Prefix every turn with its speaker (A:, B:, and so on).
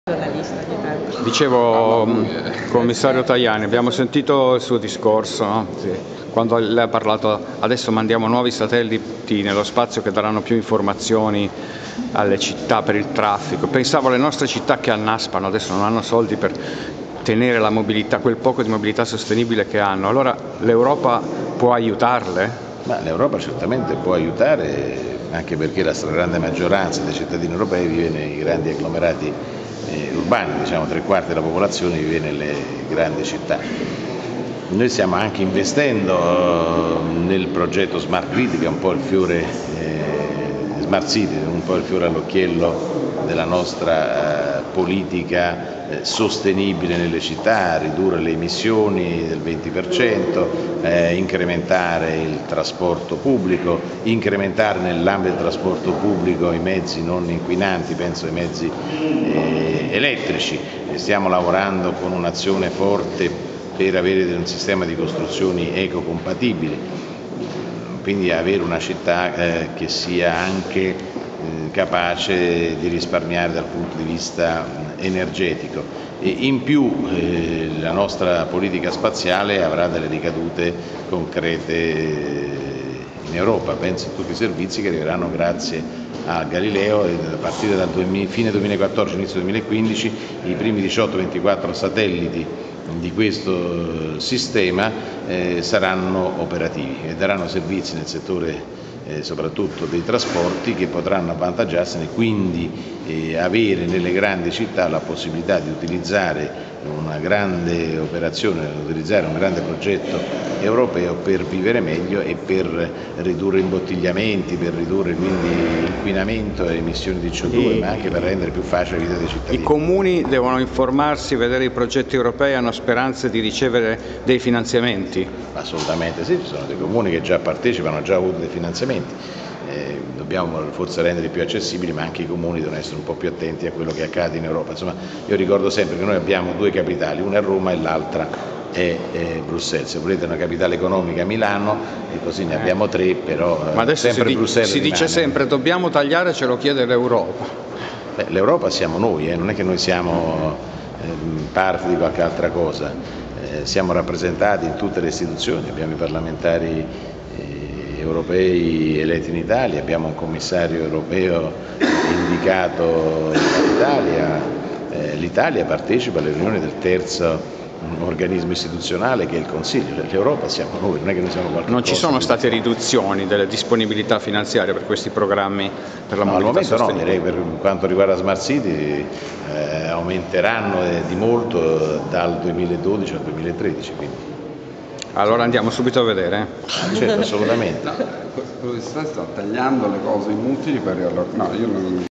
A: Giornalista di tanto.
B: Dicevo, commissario Tajani, abbiamo sentito il suo discorso, no? Sì. Quando lei ha parlato, adesso mandiamo nuovi satelliti nello spazio che daranno più informazioni alle città per il traffico. Pensavo alle nostre città che annaspano, adesso non hanno soldi per tenere la mobilità, quel poco di mobilità sostenibile che hanno. Allora l'Europa può aiutarle?
C: Ma l'Europa certamente può aiutare, anche perché la stragrande maggioranza dei cittadini europei vive nei grandi agglomerati urbani, diciamo 3/4 della popolazione vive nelle grandi città. Noi stiamo anche investendo nel progetto Smart Grid, che è un po' il fiore, Smart City, un po' il fiore all'occhiello della nostra politica sostenibile nelle città, ridurre le emissioni del 20%, incrementare il trasporto pubblico, incrementare nell'ambito del trasporto pubblico i mezzi non inquinanti, penso ai mezzi elettrici. Stiamo lavorando con un'azione forte per avere un sistema di costruzioni ecocompatibili, quindi avere una città che sia anche capace di risparmiare dal punto di vista energetico. E in più la nostra politica spaziale avrà delle ricadute concrete in Europa, penso a tutti i servizi che arriveranno grazie a Galileo, e a partire dal fine 2014, inizio 2015, i primi 18-24 satelliti di questo sistema saranno operativi e daranno servizi nel settore soprattutto dei trasporti, che potranno avvantaggiarsene, quindi avere nelle grandi città la possibilità di utilizzare una grande operazione, utilizzare un grande progetto europeo per vivere meglio e per ridurre imbottigliamenti, per ridurre quindi inquinamento e emissioni di CO2, ma anche per rendere più facile la vita dei cittadini.
B: I comuni devono informarsi, vedere i progetti europei, hanno speranze di ricevere dei finanziamenti?
C: Assolutamente sì, ci sono dei comuni che già partecipano, hanno già avuto dei finanziamenti. Dobbiamo forse renderli più accessibili, ma anche i comuni devono essere un po' più attenti a quello che accade in Europa. Insomma, io ricordo sempre che noi abbiamo due capitali, una è Roma e l'altra è Bruxelles. Se volete una capitale economica, Milano, e così ne abbiamo tre, però
B: ma adesso
C: sempre Bruxelles
B: si dice sempre dobbiamo tagliare, ce lo chiede l'Europa.
C: L'Europa siamo noi, non è che noi siamo parte di qualche altra cosa. Siamo rappresentati in tutte le istituzioni, abbiamo i parlamentari europei eletti in Italia, abbiamo un commissario europeo indicato dall'Italia, l'Italia partecipa alle riunioni del terzo organismo istituzionale che è il Consiglio. L'Europa siamo noi, non è che noi siamo qualche
B: Non ci sono state riduzioni delle disponibilità finanziarie per questi programmi per la mobilità sostenibile?
C: Al momento no, direi per quanto riguarda Smart City aumenteranno di molto dal 2012 al 2013. Quindi.
B: Allora andiamo subito a vedere?
C: Certo, assolutamente.
D: No, quello che sta tagliando le cose inutili per riallocare. No, io non